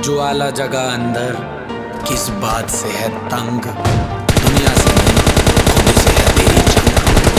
ज्वाला जगह अंदर किस बात से है तंग, दुनिया से नहीं खुद से है तेरी जंग।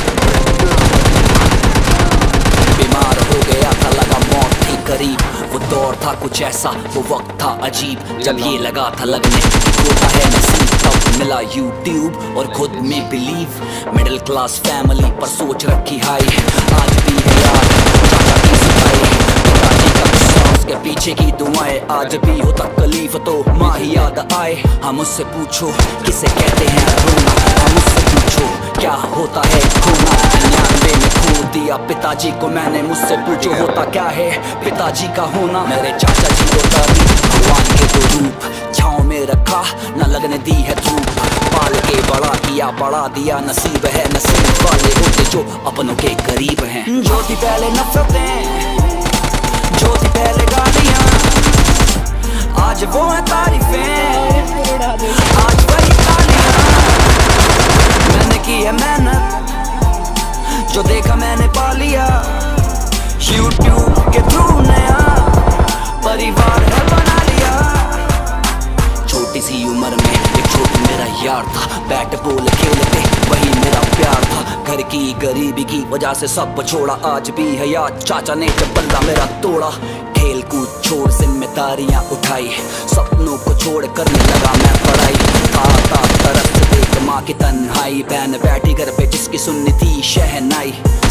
बीमार हो गया था, लगा मौत थी करीब, वो दौर था कुछ ऐसा, वो वक्त था अजीब, जब ये लगा था लगने होता है नसीब। तब मिला यूट्यूब और खुद में बिलीव, मिडिल क्लास फैमिली पर सोच रखी हाई, आज भी है याद चाचा की सिखाई, पिताजी का गुस्सा उसके पीछे की दुआएं, आज भी हो तकलीफ तो माँ ही याद आए। हम उससे पूछो किसे कहते हैं रोना, हम उससे पूछो क्या होता है खोना। 99 में खो दिया पिताजी को मैंने, मुझसे पूछो होता क्या है पिताजी का होना। मेरे चाचा जी को दादी भगवान के दो रूप, छाँव में रखा न लगने दी है धूप, पाल के बड़ा किया बढ़ा दिया, नसीब है नसीब वाले होते जो अपनों के करीब हैं। जो थी पहले नफरतें, जो थी पहले गालियां, आज वो है तारीफें, आज वही तालियां। मैंने की है मेहनत, जो देखा मैंने पा लिया, यूट्यूब के थ्रू नया परिवार है बना लिया। छोटी सी उम्र में एक छोटा मेरा यार था, बैट बॉल खेलते वही मेरा प्यार था, घर की गरीबी की वजह से सब छोड़ा, आज भी है याद चाचा ने जब बल्ला मेरा तोड़ा। खेल कूद छोड़ जिम्मेदारियां उठाई, सपनों को छोड़ करने लगा मैं पढ़ाई, आता तरफ से देख माँ की तन्हाई, बहन बैठी घर पे जिसकी सुननी थी शहनाई।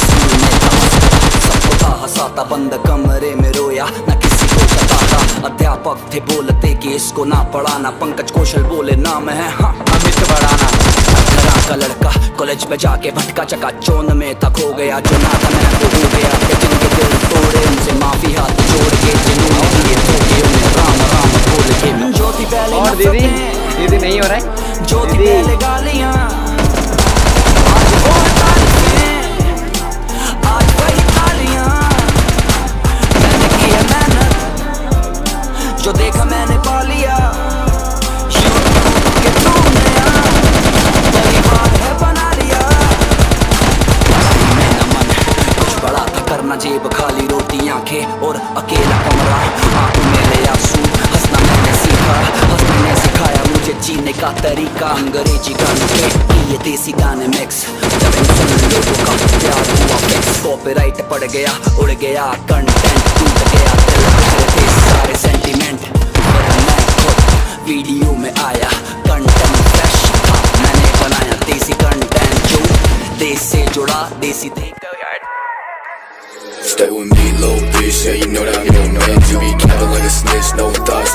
सबको था हंसाता, बंद कमरे में रोया, न किसी को बताता, अध्यापक थे बोलते कि इसको ना पढ़ाना, पंकज कौशल बोले नाम है हाँ अमित बढ़ाना। का लड़का कॉलेज में जाके भटका चका चौन में था खो गया, जो ना था मैं तो हो गया, जिनके दिल तोड़े उनसे माफी हाथ जोड़ के, जिन्होंने दिए धोखे उन्हें राम राम बोल के। जो थी पहले और दीदी नहीं हो रहा है, जो थी पहले गालियां, आज वो तारीफें, आज वही तालियां। मैंने की है मेहनत, जो देखा मैंने पा लिया, यूट्यूब के थ्रू नया परिवार है बना लिया। मेरा मन कुछ बड़ा था करना, जेब खाली रोटी आंखें और अकेला कमरा, आंखों में ले आंसू, हंसना मैंने सीखा, हंसने ने सिखाया मुझे जीने का तरीका। अंग्रेजी गानों पे ये देसी गाने मिक्स, जब इन सुन लोगों का प्यार हुआ फिक्स, कॉपीराइट पड़ गया उड़ गया कंटेंट, टूट गया दिल गुजरे थे सारे सेंटीमेंट, पर मैं खुद वीडियो में आया, कंटेंट फ्रेश था मैंने बनाया, देसी कंटेंट जो देश से जुड़ा, देसी थे। Stay with me, little bitch, yeah, you know that I'm your man. You be capping like a snitch, no thoughts,